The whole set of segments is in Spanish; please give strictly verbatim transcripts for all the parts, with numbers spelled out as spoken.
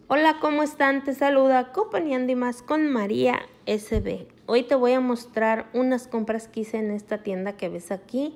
Hola, ¿cómo están? Te saluda Couponiendo y Más con María S B. Hoy te voy a mostrar unas compras que hice en esta tienda que ves aquí.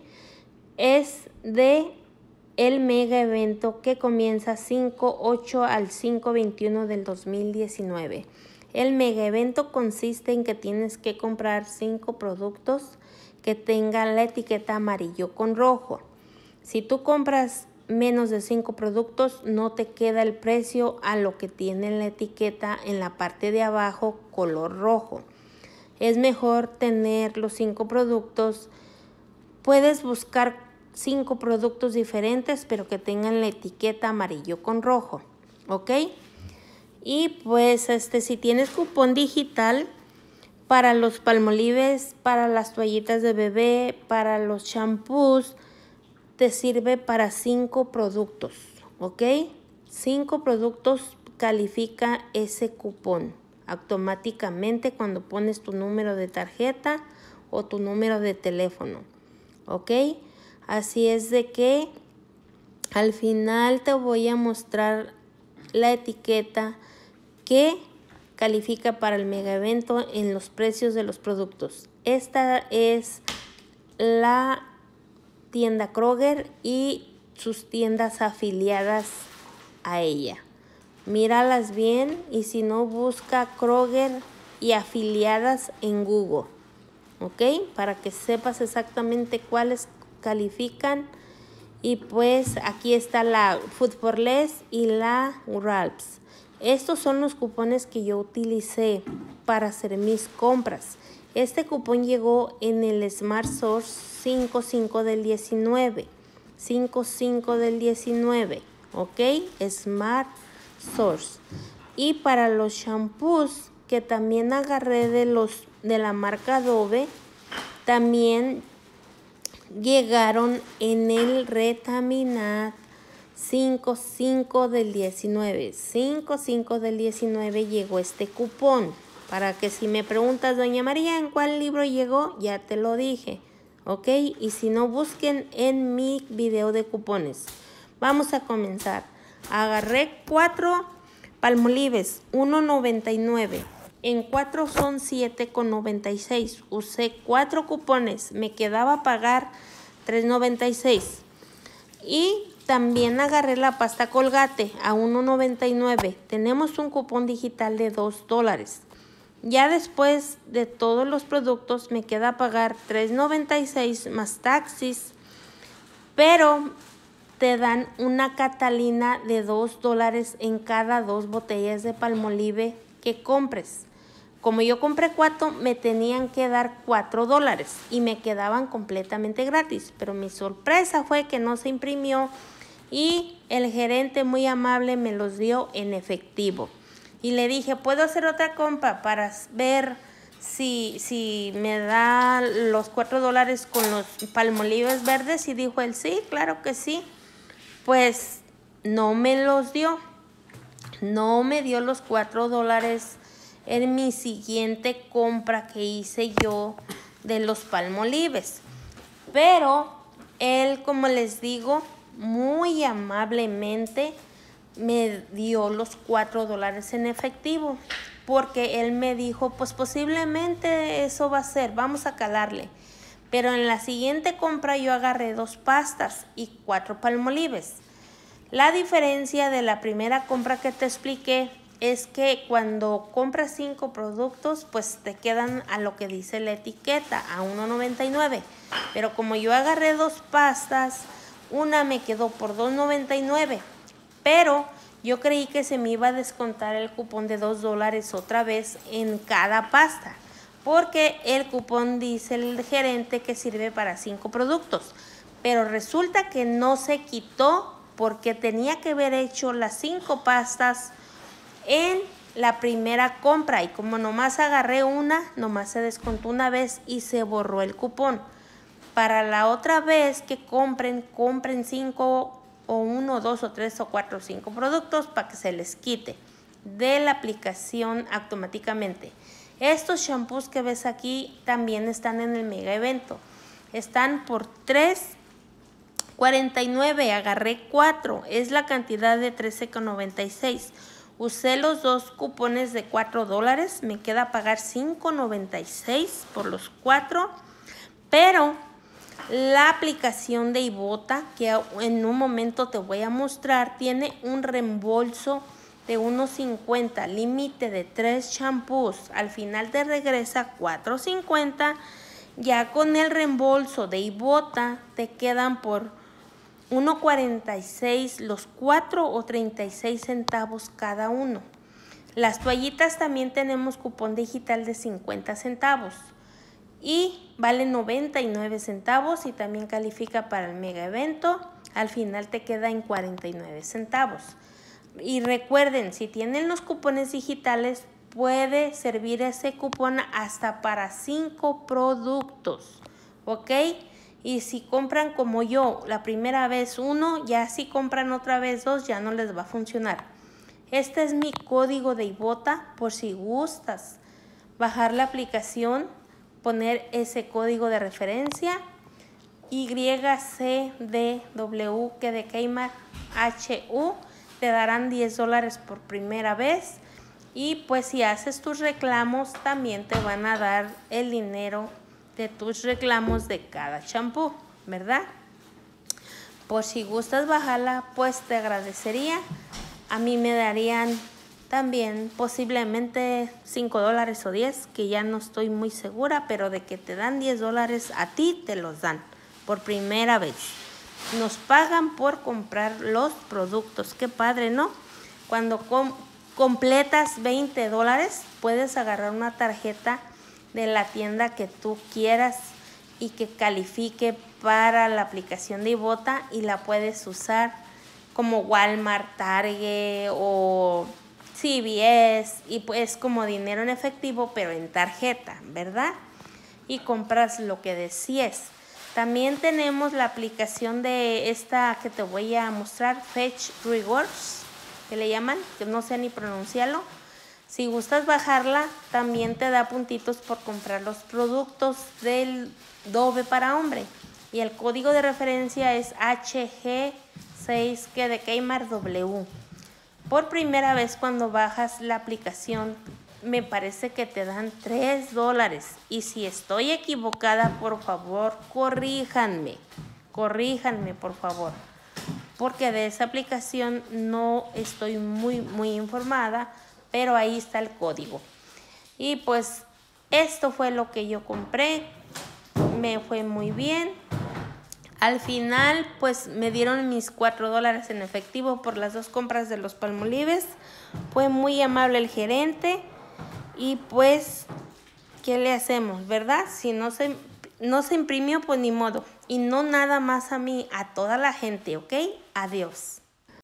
Es de el mega evento que comienza cinco ocho al cinco veintiuno del dos mil diecinueve. El mega evento consiste en que tienes que comprar cinco productos que tengan la etiqueta amarillo con rojo. Si tú compras menos de cinco productos, no te queda el precio a lo que tiene la etiqueta en la parte de abajo color rojo. Es mejor tener los cinco productos. Puedes buscar cinco productos diferentes, pero que tengan la etiqueta amarillo con rojo, ¿ok? Y pues este, si tienes cupón digital para los palmolives, para las toallitas de bebé, para los shampoos, te sirve para cinco productos, ¿ok? Cinco productos califica ese cupón automáticamente cuando pones tu número de tarjeta o tu número de teléfono, ¿ok? Así es de que al final te voy a mostrar la etiqueta que califica para el mega evento en los precios de los productos. Esta es la tienda Kroger y sus tiendas afiliadas a ella. Míralas bien y si no, busca Kroger y afiliadas en Google, ¿ok? Para que sepas exactamente cuáles califican. Y pues aquí está la Food for Less y la Ralphs. Estos son los cupones que yo utilicé para hacer mis compras. Este cupón llegó en el Smart Source cinco cinco del diecinueve. cinco cinco del diecinueve, ¿ok? Smart Source. Y para los shampoos que también agarré de, los, de la marca Dove, también llegaron en el Retaminat cinco cinco del diecinueve. cinco cinco del diecinueve llegó este cupón. Para que si me preguntas, doña María, ¿en cuál libro llegó? Ya te lo dije, ¿ok? Y si no, busquen en mi video de cupones. Vamos a comenzar. Agarré cuatro palmolives, uno noventa y nueve. En cuatro son siete con noventa y seis. Usé cuatro cupones. Me quedaba pagar tres noventa y seis. Y también agarré la pasta Colgate a uno noventa y nueve. Tenemos un cupón digital de dos dólares. Ya después de todos los productos me queda pagar tres noventa y seis más taxis. Pero te dan una Catalina de dos dólares en cada dos botellas de Palmolive que compres. Como yo compré cuatro, me tenían que dar cuatro dólares y me quedaban completamente gratis. Pero mi sorpresa fue que no se imprimió y el gerente muy amable me los dio en efectivo. Y le dije, ¿puedo hacer otra compra para ver si, si me da los cuatro dólares con los palmolives verdes? Y dijo él, sí, claro que sí. Pues no me los dio. No me dio los cuatro dólares en mi siguiente compra que hice yo de los palmolives. Pero él, como les digo, muy amablemente me dio los cuatro dólares en efectivo. Porque él me dijo, pues posiblemente eso va a ser, vamos a calarle. Pero en la siguiente compra yo agarré dos pastas y cuatro palmolives. La diferencia de la primera compra que te expliqué es que cuando compras cinco productos, pues te quedan a lo que dice la etiqueta, a uno noventa y nueve. Pero como yo agarré dos pastas, una me quedó por dos noventa y nueve. Pero yo creí que se me iba a descontar el cupón de dos dólares otra vez en cada pasta. Porque el cupón dice el gerente que sirve para cinco productos. Pero resulta que no se quitó porque tenía que haber hecho las cinco pastas en la primera compra. Y como nomás agarré una, nomás se descontó una vez y se borró el cupón. Para la otra vez que compren, compren cinco o uno, dos o tres o cuatro o cinco productos para que se les quite de la aplicación automáticamente. Estos shampoos que ves aquí también están en el mega evento. Están por tres cuarenta y nueve. Agarré cuatro. Es la cantidad de trece con noventa y seis. Usé los dos cupones de cuatro dólares. Me queda pagar cinco noventa y seis por los cuatro. Pero la aplicación de Ibotta, que en un momento te voy a mostrar, tiene un reembolso de uno cincuenta, límite de tres champús. Al final te regresa cuatro cincuenta. Ya con el reembolso de Ibotta te quedan por uno cuarenta y seis los cuatro o treinta y seis centavos cada uno. Las toallitas también tenemos cupón digital de cincuenta centavos y vale noventa y nueve centavos y también califica para el mega evento. Al final te queda en cuarenta y nueve centavos. Y recuerden, si tienen los cupones digitales, puede servir ese cupón hasta para cinco productos, ¿ok? Y si compran como yo la primera vez uno, ya si compran otra vez dos, ya no les va a funcionar. Este es mi código de Ibotta por si gustas bajar la aplicación, poner ese código de referencia Y C D W que de Kmart H U, te darán diez dólares por primera vez. Y pues si haces tus reclamos también te van a dar el dinero de tus reclamos de cada champú, ¿verdad? Por si gustas bajarla, pues te agradecería. A mí me darían también posiblemente cinco dólares o diez, que ya no estoy muy segura, pero de que te dan diez dólares a ti te los dan por primera vez. Nos pagan por comprar los productos. Qué padre, ¿no? Cuando com completas veinte dólares, puedes agarrar una tarjeta de la tienda que tú quieras y que califique para la aplicación de Ibotta y la puedes usar como Walmart, Target o C V S y pues como dinero en efectivo pero en tarjeta, ¿verdad? Y compras lo que desees. También tenemos la aplicación de esta que te voy a mostrar, Fetch Rewards, que le llaman, que no sé ni pronunciarlo. Si gustas bajarla, también te da puntitos por comprar los productos del Dove para hombre. Y el código de referencia es H G seis que de Kmart W. Por primera vez cuando bajas la aplicación, me parece que te dan tres dólares. Y si estoy equivocada, por favor, corríjanme. Corríjanme, por favor. Porque de esa aplicación no estoy muy, muy informada, pero ahí está el código. Y pues esto fue lo que yo compré. Me fue muy bien. Al final, pues me dieron mis cuatro dólares en efectivo por las dos compras de los Palmolives. Fue muy amable el gerente. Y pues, ¿qué le hacemos, verdad? Si no se, no se imprimió, pues ni modo. Y no nada más a mí, a toda la gente, ¿ok? Adiós.